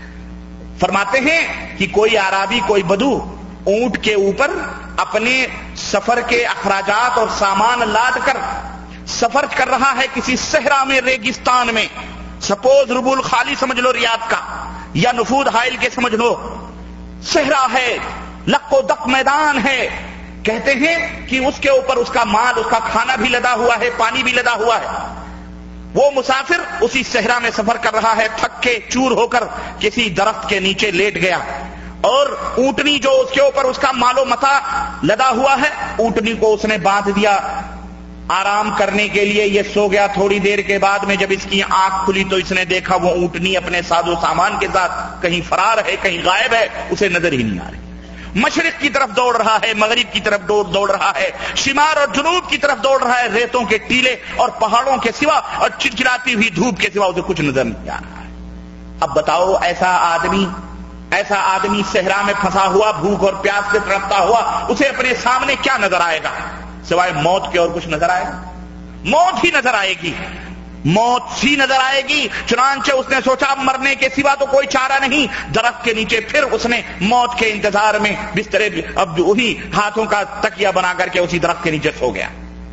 فرماتے ہیں کہ کوئی اعرابی، کوئی بدو اونٹ کے اوپر اپنے سفر کے اخراجات اور سامان لاد کر سفر کر رہا ہے کسی صحرا میں، ریگستان میں، سپوز ربول خالی سمجھ لو ریاض کا، یا نفود حائل کے سمجھ لو، صحرا ہے، لق و دق میدان ہے، کہتے ہیں کہ اس کے اوپر اس کا مال، اس کا کھانا بھی لدا ہوا ہے، پانی بھی لدا ہوا ہے۔ وہ مسافر اسی صحرا میں سفر کر رہا ہے، تھک کے چور ہو کر کسی درخت کے نیچے لیٹ گیا، اور اونٹنی جو اس کے اوپر اس کا مال و متاع لدا ہوا ہے، اونٹنی کو اس نے باندھ دیا آرام کرنے کے لیے، یہ سو گیا۔ تھوڑی دیر کے بعد میں جب اس کی آنکھ کھلی تو اس نے دیکھا وہ اونٹنی اپنے ساز و سامان کے ساتھ کہیں فرار ہے، کہیں غائب ہے، اسے نظر ہی نہیں آ رہی۔ مشرق کی طرف دوڑ رہا ہے، مغرب کی طرف دوڑ دوڑ رہا ہے، شمال اور جنوب کی طرف دوڑ رہا ہے، ریتوں کے ٹیلے اور پہاڑوں کے سوا اور چلچلاتی ہوئی دھوپ کے سوا اسے کچھ نظر نہیں آ رہا ہے۔ اب بتاؤ ایسا آدمی ایسا آدمی صحرا میں پھنسا ہوا، بھوک اور پیاس سے تڑپتا ہوا، اسے اپنے سامنے کیا نظر آئے گا سوائے موت کے؟ اور کچھ نظر آئے گا؟ موت ہی نظر آئے گی، موت ہی نظر آئے گی۔ چنانچہ اس نے سوچا اب مرنے کے سوا تو کوئی چارہ نہیں، درخت کے نیچے پھر اس نے موت کے انتظار میں بسترے، اب وہی ہاتھوں کا تکیہ بنا کر کے اسی درخت کے نیچے سو گیا۔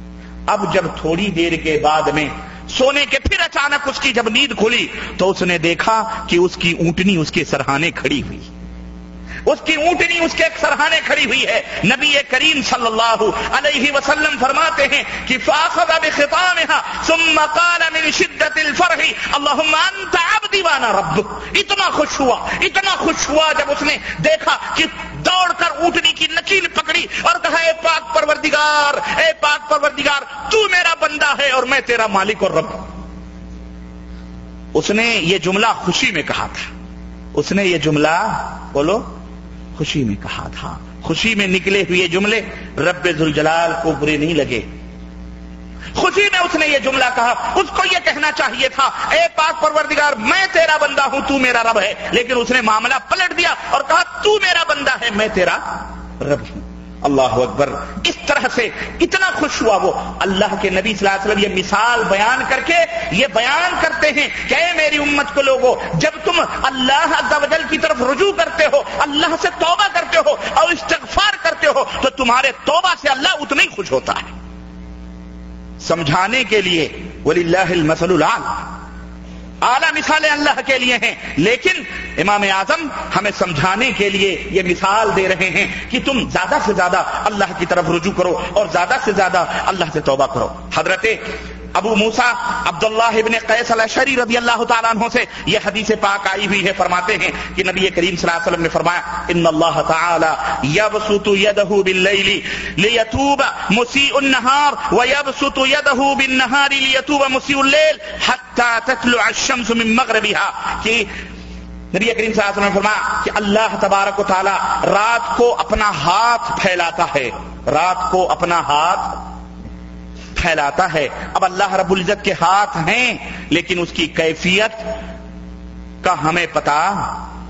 اب جب تھوڑی دیر کے بعد میں سونے کے پھر اچانک اس کی جب نیند کھلی تو اس نے دیکھا کہ اس کی اونٹنی اس کے سرہانے کھڑی ہوئی، اس کی اونٹنی اس کے سرہانے کھڑی ہوئی ہے۔ نبی کریم صلی اللہ علیہ وسلم فرماتے ہیں کہ فاخذ بخطامها ثم قال من شدت الفرح اللهم انت عبدی وانا ربک۔ اتنا خوش ہوا، اتنا خوش ہوا جب اس نے دیکھا کہ دوڑ کر اونٹنی کی نکیل پکڑی اور کہا اے پاک پروردگار، اے پاک پروردگار، تو میرا بندہ ہے اور میں تیرا مالک اور رب۔ اس نے یہ جملہ خوشی میں کہا تھا، اس نے یہ جملہ بولو خوشی میں کہا تھا۔ خوشی میں نکلے ہوئے جملے رب ذوالجلال کو برے نہیں لگے۔ خوشی میں اس نے یہ جملہ کہا، اس کو یہ کہنا چاہیے تھا اے پاک پروردگار میں تیرا بندہ ہوں، تو میرا رب ہے، لیکن اس نے معاملہ پلٹ دیا اور کہا تو میرا بندہ ہے، میں تیرا رب ہوں۔ اللہ اکبر۔ اس طرح سے اتنا خوش ہوا وہ۔ اللہ کے نبی صلی اللہ علیہ وسلم یہ مثال بیان کر کے یہ بیان کرتے ہیں کہ اے میری امت کو لوگوں، جب تم اللہ عز و جل کی طرف رجوع کرتے ہو، اللہ سے توبہ کرتے ہو اور استغفار کرتے ہو تو تمہارے توبہ سے اللہ اتنا ہی خوش ہوتا ہے۔ سمجھانے کے لیے وَلِلَّهِ الْمَثَلُ الْأَعْلَىٰ، اعلیٰ مثالیں اللہ کے لیے ہیں، لیکن امام اعظم ہمیں سمجھانے کے لیے یہ مثال دے رہے ہیں کہ تم زیادہ سے زیادہ اللہ کی طرف رجوع کرو اور زیادہ سے زیادہ اللہ سے توبہ کرو۔ حضرت ابو موسیٰ عبداللہ ابن قیس الاشعری رضی اللہ تعالیٰ عنہ سے یہ حدیث پاک آئی ہوئی ہے، فرماتے ہیں کہ نبی کریم صلی اللہ علیہ وسلم نے فرمایا ان اللہ تعالی یبسط یدہ باللیل لیتوب مسیء النہار ویبسط یدہ بالنہار لیتوب مسیء اللیل حتی تطلع الشمس من مغربها، کہ نبی کریم صلی اللہ علیہ وسلم نے فرمایا کہ اللہ تبارک و تعالی رات کو اپنا ہاتھ پھیلاتا ہے، رات کو اپنا ہاتھ پھیلاتا ہے۔ اب اللہ رب العزت کے ہاتھ ہیں لیکن اس کی کیفیت کا ہمیں پتہ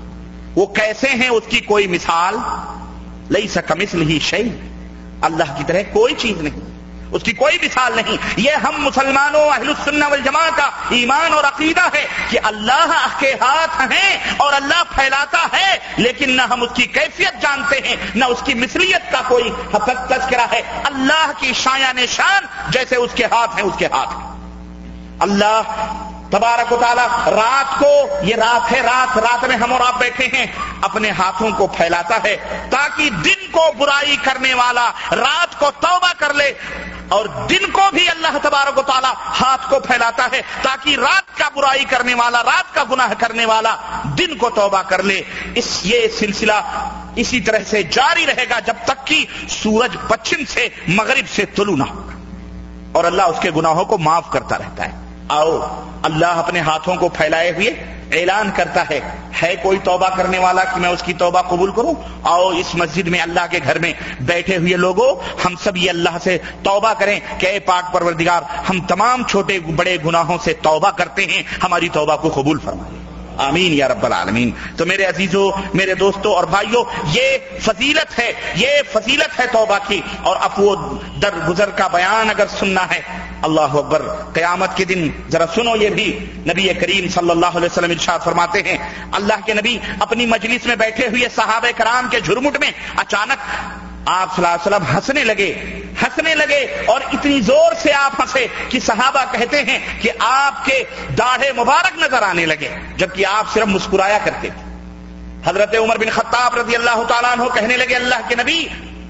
وہ کیسے ہیں اس کی کوئی مثال لیس کمثلہ شیء، اللہ کی طرح کوئی چیز نہیں، اس کی کوئی مثال نہیں. یہ ہم مسلمانوں اہل السنہ والجماعہ کا ایمان اور عقیدہ ہے کہ اللہ کے ہاتھ ہیں اور اللہ پھیلاتا ہے، لیکن نہ ہم اس کی کیفیت جانتے ہیں نہ اس کی مثلیت کا کوئی حقیقت تذکرہ ہے. اللہ کی شایان شان جیسے اس کے ہاتھ ہیں اس کے ہاتھ ہیں. اللہ تبارک و تعالی رات کو، یہ رات ہے، رات رات میں ہم اور آپ بیٹھے ہیں، اپنے ہاتھوں کو پھیلاتا ہے تاکہ دن کو برائی کرنے والا رات کو توبہ کر لے، اور دن کو بھی اللہ تبارک و تعالی ہاتھ کو پھیلاتا ہے تاکہ رات کا برائی کرنے والا، رات کا گناہ کرنے والا دن کو توبہ کر لے. اس یہ سلسلہ اسی طرح سے جاری رہے گا جب تک کہ سورج پچھم سے مغرب سے طلوع نہ ہوگا، اور اللہ اس کے گناہوں کو معاف کرتا رہتا ہے. آؤ اللہ اپنے ہاتھوں کو پھیلائے ہوئے اعلان کرتا ہے، ہے کوئی توبہ کرنے والا کہ میں اس کی توبہ قبول کروں؟ آؤ اس مسجد میں اللہ کے گھر میں بیٹھے ہوئے لوگوں، ہم سب یہ اللہ سے توبہ کریں کہ اے پاک پروردگار، ہم تمام چھوٹے بڑے گناہوں سے توبہ کرتے ہیں، ہماری توبہ کو قبول فرمائے. آمین یا رب العالمین. تو میرے عزیزوں، میرے دوستوں اور بھائیوں، یہ فضیلت ہے، یہ فضیلت ہے توبہ کی. اور عفو درگزر کا بیان اگر سننا ہے، اللہ اکبر، قیامت کے دن ذرا سنو یہ بھی. نبی کریم صلی اللہ علیہ وسلم ارشاد فرماتے ہیں، اللہ کے نبی اپنی مجلس میں بیٹھے ہوئے صحابہ کرام کے جھرمٹ میں اچانک آپ صلی اللہ علیہ وسلم ہنسنے لگے ہنسنے لگے اور اتنی زور سے آپ ہنسے کہ صحابہ کہتے ہیں کہ آپ کے داڑھے مبارک نظر آنے لگے، جبکہ آپ صرف مسکرایا کرتے تھے. حضرت عمر بن خطاب رضی اللہ تعالیٰ عنہ کہنے لگے، اللہ کے نبی،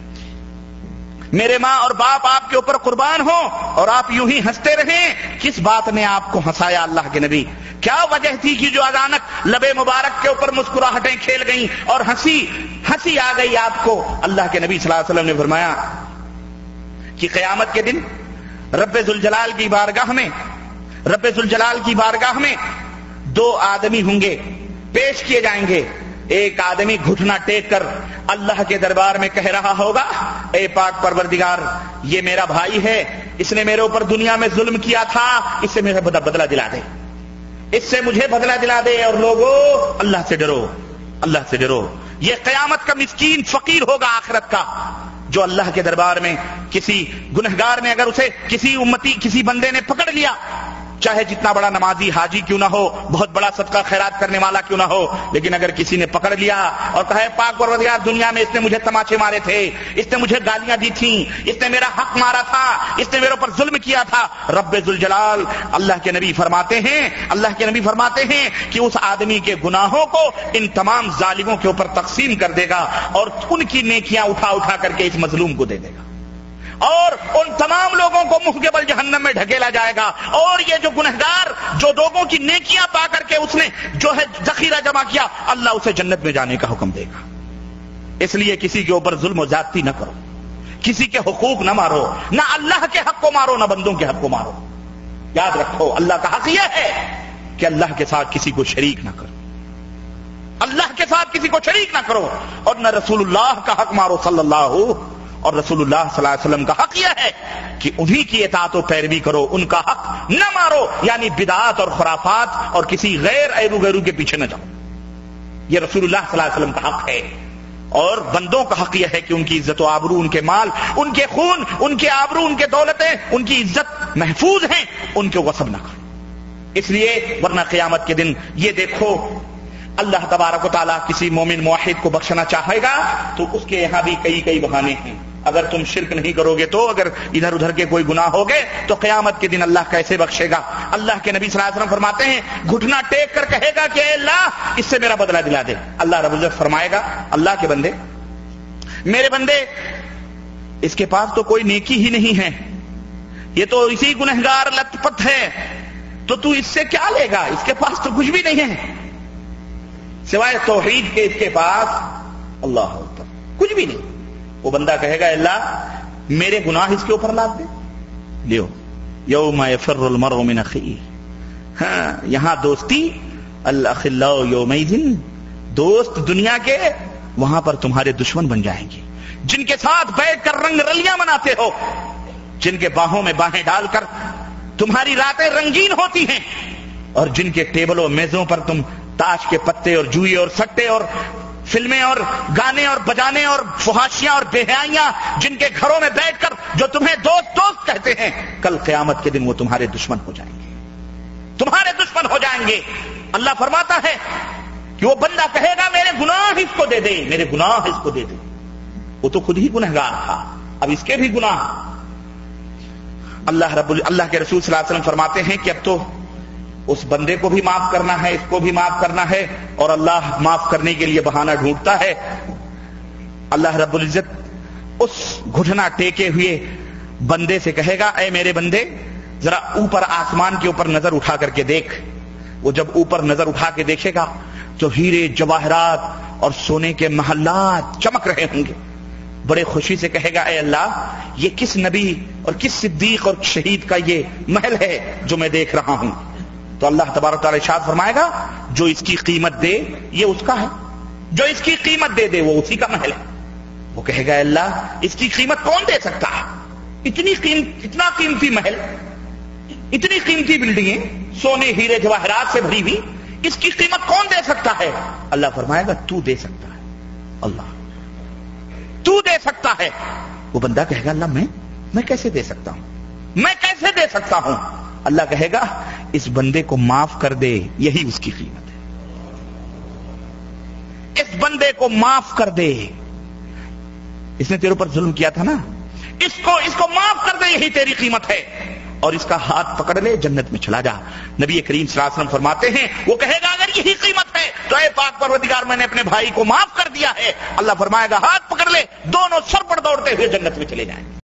میرے ماں اور باپ آپ کے اوپر قربان ہوں اور آپ یوں ہی ہنستے رہیں، کس بات نے آپ کو ہنسایا اللہ کے نبی؟ کیا وجہ تھی کہ جو اچانک لب مبارک کے اوپر مسکراہٹیں کھیل گئیں اور ہنسی ہنسی آ گئی آپ کو؟ اللہ کے نبی صلی اللہ علیہ وسلم نے فرمایا کہ قیامت کے دن رب ذوالجلال کی بارگاہ میں رب ذوالجلال کی بارگاہ میں دو آدمی ہوں گے، پیش کیے جائیں گے. ایک آدمی گھٹنا ٹیک کر اللہ کے دربار میں کہہ رہا ہوگا، اے پاک پروردگار، یہ میرا بھائی ہے، اس نے میرے اوپر دنیا میں ظلم کیا تھا، اس سے میرا بدلہ دلا دے، اس سے مجھے بدلہ دلا دے، اور لوگوں اللہ سے ڈرو، اللہ سے ڈرو. یہ قیامت کا مسکین فقیر ہوگا آخرت کا، جو اللہ کے دربار میں کسی گنہگار نے، اگر اسے کسی امتی کسی بندے نے پکڑ لیا، چاہے جتنا بڑا نمازی حاجی کیوں نہ ہو، بہت بڑا صدقہ خیرات کرنے والا کیوں نہ ہو، لیکن اگر کسی نے پکڑ لیا اور کہا پاک پروردگار، دنیا میں اس نے مجھے تماچے مارے تھے، اس نے مجھے گالیاں دی تھیں، اس نے میرا حق مارا تھا، اس نے میرے اوپر ظلم کیا تھا، رب ذوالجلال اللہ کے نبی فرماتے ہیں اللہ کے نبی فرماتے ہیں کہ اس آدمی کے گناہوں کو ان تمام ظالموں کے اوپر تقسیم کر دے گا اور ان کی نیکیاں اٹھا اٹھا کر کے اس مظلوم کو دے دے گا، اور ان تمام لوگوں کو منہ کے بل جہنم میں ڈھکیلا جائے گا. اور یہ جو گنہگار جو لوگوں کی نیکیاں پا کر کے اس نے جو ہے ذخیرہ جمع کیا، اللہ اسے جنت میں جانے کا حکم دے گا. اس لیے کسی کے اوپر ظلم و زیادتی نہ کرو، کسی کے حقوق نہ مارو، نہ اللہ کے حق کو مارو نہ بندوں کے حق کو مارو. یاد رکھو، اللہ کا حق یہ ہے کہ اللہ کے ساتھ کسی کو شریک نہ کرو، اللہ کے ساتھ کسی کو شریک نہ کرو، اور نہ رسول اللہ کا حق مارو صلی اللہ اور رسول اللہ صلی اللہ علیہ وسلم کا حق یہ ہے کہ انہی کی اطاعت و پیروی کرو، ان کا حق نہ مارو، یعنی بدعات اور خرافات اور کسی غیر ایرو غیرو کے پیچھے نہ جاؤ. یہ رسول اللہ صلی اللہ علیہ وسلم کا حق ہے. اور بندوں کا حق یہ ہے کہ ان کی عزت و آبرو، ان کے مال، ان کے خون، ان کے آبرو، ان کے دولتیں، ان کی عزت محفوظ ہیں، ان کو غصب نہ کرو. اس لیے ورنہ قیامت کے دن یہ دیکھو، اللہ تبارک و تعالیٰ کسی مومن موحد کو بخشنا چاہے گا تو اس کے یہاں بھی کئی کئی بہانے ہیں. اگر تم شرک نہیں کرو گے تو، اگر ادھر ادھر کے کوئی گناہ ہو گئے تو قیامت کے دن اللہ کیسے بخشے گا؟ اللہ کے نبی صلی اللہ علیہ وسلم فرماتے ہیں، گھٹنا ٹیک کر کہے گا کہ اے اللہ، اس سے میرا بدلہ دلا دے. اللہ رب العزت فرمائے گا، اللہ کے بندے، میرے بندے، اس کے پاس تو کوئی نیکی ہی نہیں ہے، یہ تو اسی گنہگار لت پت ہے، تو تو اس سے کیا لے گا؟ اس کے پاس تو کچھ بھی نہیں ہے سوائے توحید کے، اس کے پاس اللہ اکبر کچھ بھی نہیں. وہ بندہ کہے گا، اللہ میرے گناہ اس کے اوپر لاد دے. لیو یوم یفر المرء من اخیہ. ہاں، یہاں دوستی، الاخلاء یومئذ، دوست دنیا کے وہاں پر تمہارے دشمن بن جائیں گے، جن کے ساتھ بیٹھ کر رنگ رلیاں مناتے ہو، جن کے باہوں میں باہیں ڈال کر تمہاری راتیں رنگین ہوتی ہیں، اور جن کے ٹیبلوں میزوں پر تم تاش کے پتے اور جوئے اور سٹے اور فلمیں اور گانے اور بجانے اور فحاشیاں اور بےحیائیاں جن کے گھروں میں بیٹھ کر جو تمہیں دوست دوست کہتے ہیں، کل قیامت کے دن وہ تمہارے دشمن ہو جائیں گے، تمہارے دشمن ہو جائیں گے۔ اللہ فرماتا ہے کہ وہ بندہ کہے گا میرے گناہ اس کو دے دے، میرے گناہ اس کو دے دے۔ وہ تو خود ہی گنہگار تھا، اب اس کے بھی گناہ۔ اللہ رب اللہ کے رسول صلی اللہ علیہ وسلم فرماتے ہیں کہ اب تو اس بندے کو بھی معاف کرنا ہے، اس کو بھی معاف کرنا ہے، اور اللہ معاف کرنے کے لیے بہانہ ڈھونڈتا ہے۔ اللہ رب العزت اس گھٹنا ٹیکے ہوئے بندے سے کہے گا اے میرے بندے ذرا اوپر آسمان کے اوپر نظر اٹھا کر کے دیکھ۔ وہ جب اوپر نظر اٹھا کے دیکھے گا تو ہیرے جواہرات اور سونے کے محلات چمک رہے ہوں گے، بڑے خوشی سے کہے گا اے اللہ یہ کس نبی اور کس صدیق اور شہید کا یہ محل ہے جو میں دیکھ رہا ہوں؟ تو اللہ تبارک تعالی ارشاد فرمائے گا جو اس کی قیمت دے یہ اس کا ہے، جو اس کی قیمت دے دے وہ اسی کا محل ہے۔ وہ کہے گا اے اللہ اس کی قیمت کون دے سکتا ہے؟ اتنی قیمت اتنا قیمتی محل، اتنی قیمتی بلڈنگیں سونے ہیرے جواہرات سے بھری ہوئی، اس کی قیمت کون دے سکتا ہے؟ اللہ فرمائے گا تو دے سکتا ہے، اللہ تو دے سکتا ہے۔ وہ بندہ کہے گا اللہ میں میں کیسے دے سکتا ہوں، میں کیسے دے سکتا ہوں؟ اللہ کہے گا اس بندے کو معاف کر دے، یہی اس کی قیمت ہے۔ اس بندے کو معاف کر دے، اس نے تیرے اوپر ظلم کیا تھا نا، اس کو اس کو معاف کر دے، یہی تیری قیمت ہے، اور اس کا ہاتھ پکڑ لے جنت میں چلا جا۔ نبی کریم صلی اللہ علیہ وسلم فرماتے ہیں وہ کہے گا اگر یہی قیمت ہے تو اے پاک پروردگار میں نے اپنے بھائی کو معاف کر دیا ہے۔ اللہ فرمائے گا ہاتھ پکڑ لے، دونوں سر پر دوڑتے ہوئے جنت میں چلے جائیں گے۔